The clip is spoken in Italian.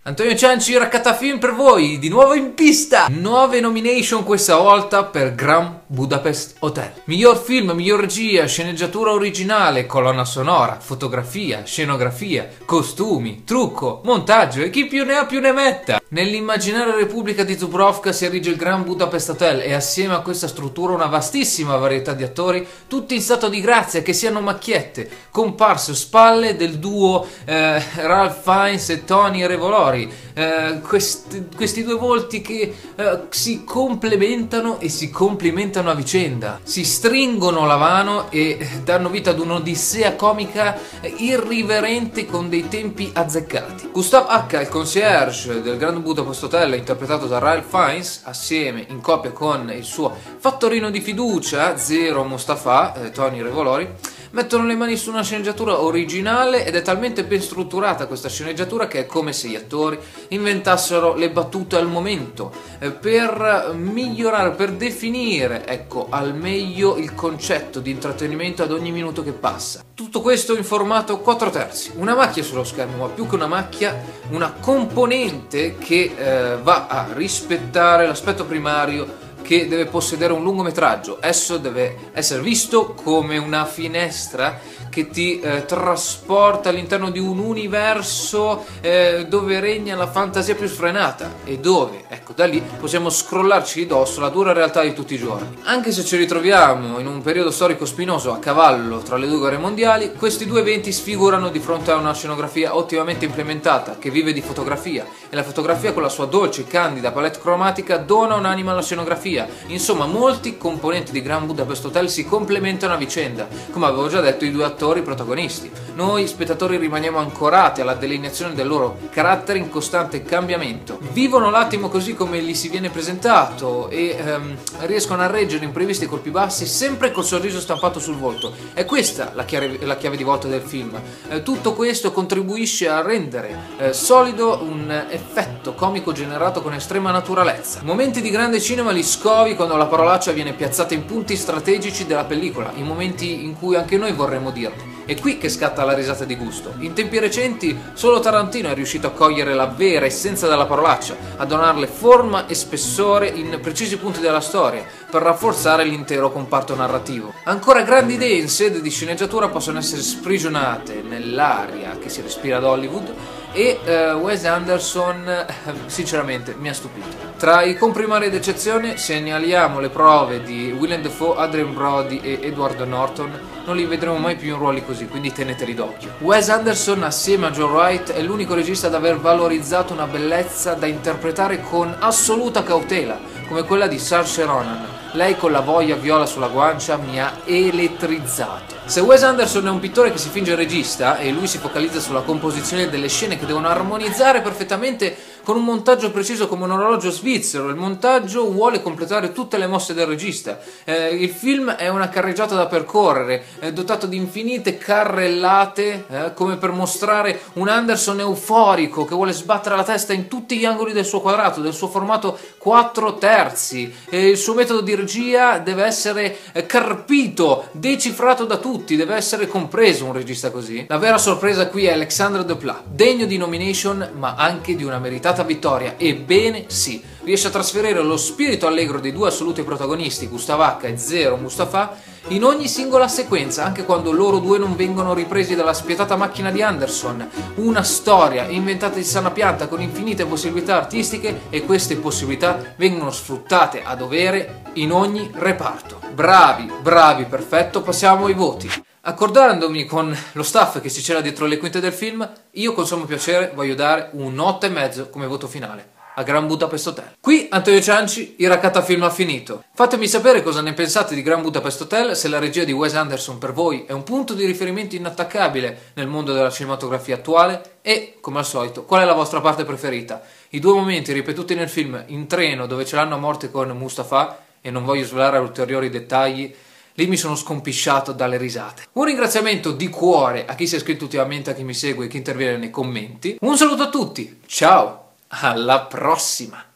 Antonio Cianci, Raccattafilm per voi, di nuovo in pista! 9 nomination questa volta per Grand Budapest Hotel. Miglior film, miglior regia, sceneggiatura originale, colonna sonora, fotografia, scenografia, costumi, trucco, montaggio e chi più ne ha più ne metta. Nell'immaginaria Repubblica di Dubrovka si erige il Grand Budapest Hotel e assieme a questa struttura una vastissima varietà di attori, tutti in stato di grazia, che siano macchiette, comparse o spalle del duo Ralph Fiennes e Tony Revolori. Questi due volti che si complementano e si complimentano a vicenda, si stringono la mano e danno vita ad un'odissea comica irriverente con dei tempi azzeccati. Gustav H., il concierge del Grand Budapest Hotel, interpretato da Ralph Fiennes, assieme in coppia con il suo fattorino di fiducia Zero Mustafa, Tony Revolori, mettono le mani su una sceneggiatura originale ed è talmente ben strutturata questa sceneggiatura che è come se gli attori inventassero le battute al momento per migliorare, per definire, ecco, al meglio il concetto di intrattenimento ad ogni minuto che passa. Tutto questo in formato 4/3, una macchia sullo schermo, ma più che una macchia, una componente che va a rispettare l'aspetto primario che deve possedere un lungometraggio. Esso deve essere visto come una finestra che ti trasporta all'interno di un universo dove regna la fantasia più sfrenata e dove, ecco, da lì possiamo scrollarci di dosso la dura realtà di tutti i giorni. Anche se ci ritroviamo in un periodo storico spinoso a cavallo tra le due guerre mondiali, questi due eventi sfigurano di fronte a una scenografia ottimamente implementata che vive di fotografia, e la fotografia con la sua dolce e candida palette cromatica dona un'anima alla scenografia. Insomma, molti componenti di Grand Budapest Hotel si complementano a vicenda, come avevo già detto i due attori protagonisti. Noi spettatori rimaniamo ancorati alla delineazione del loro carattere in costante cambiamento. Vivono l'attimo così come gli si viene presentato e riescono a reggere imprevisti colpi bassi sempre col sorriso stampato sul volto. È questa la chiave di volta del film. Tutto questo contribuisce a rendere solido un effetto comico generato con estrema naturalezza. Momenti di grande cinema li scovi quando la parolaccia viene piazzata in punti strategici della pellicola, in momenti in cui anche noi vorremmo dirli. È qui che scatta la risata di gusto. In tempi recenti solo Tarantino è riuscito a cogliere la vera essenza della parolaccia, a donarle forma e spessore in precisi punti della storia, per rafforzare l'intero comparto narrativo. Ancora grandi idee in sede di sceneggiatura possono essere sprigionate nell'aria che si respira ad Hollywood, e Wes Anderson sinceramente mi ha stupito. Tra i comprimari d'eccezione segnaliamo le prove di Willem Dafoe, Adrien Brody e Edward Norton. Non li vedremo mai più in ruoli così, quindi teneteli d'occhio. Wes Anderson assieme a Joe Wright è l'unico regista ad aver valorizzato una bellezza da interpretare con assoluta cautela, come quella di Saoirse Ronan. Lei con la voglia viola sulla guancia mi ha elettrizzato. Se Wes Anderson è un pittore che si finge regista e lui si focalizza sulla composizione delle scene che devono armonizzare perfettamente con un montaggio preciso come un orologio svizzero, il montaggio vuole completare tutte le mosse del regista. Il film è una carreggiata da percorrere, dotato di infinite carrellate, come per mostrare un Anderson euforico che vuole sbattere la testa in tutti gli angoli del suo quadrato, del suo formato 4/3. Il suo metodo di regia deve essere carpito, decifrato da tutti, deve essere compreso un regista così. La vera sorpresa qui è Alexandre Desplat, degno di nomination ma anche di una meritata vittoria. Ebbene sì, riesce a trasferire lo spirito allegro dei due assoluti protagonisti, Gustav H. e Zero Mustafa, in ogni singola sequenza, anche quando loro due non vengono ripresi dalla spietata macchina di Anderson. Una storia inventata di sana pianta con infinite possibilità artistiche, e queste possibilità vengono sfruttate a dovere in ogni reparto. Bravi, bravi, perfetto, passiamo ai voti. Accordandomi con lo staff che si c'era dietro le quinte del film, io con sommo piacere voglio dare un 8,5 come voto finale a Grand Budapest Hotel. Qui Antonio Cianci, il Raccattafilm ha finito. Fatemi sapere cosa ne pensate di Grand Budapest Hotel, se la regia di Wes Anderson per voi è un punto di riferimento inattaccabile nel mondo della cinematografia attuale e, come al solito, qual è la vostra parte preferita. I due momenti ripetuti nel film in treno dove ce l'hanno a morte con Mustafa, e non voglio svelare ulteriori dettagli, lì mi sono scompisciato dalle risate. Un ringraziamento di cuore a chi si è iscritto ultimamente, a chi mi segue e chi interviene nei commenti. Un saluto a tutti, ciao, alla prossima!